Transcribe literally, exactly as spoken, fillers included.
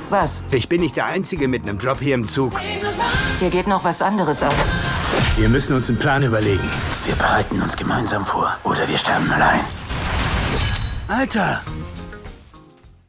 Was? Ich bin nicht der Einzige mit einem Job hier im Zug. Hier geht noch was anderes ab. Wir müssen uns einen Plan überlegen. Wir bereiten uns gemeinsam vor oder wir sterben allein. Alter,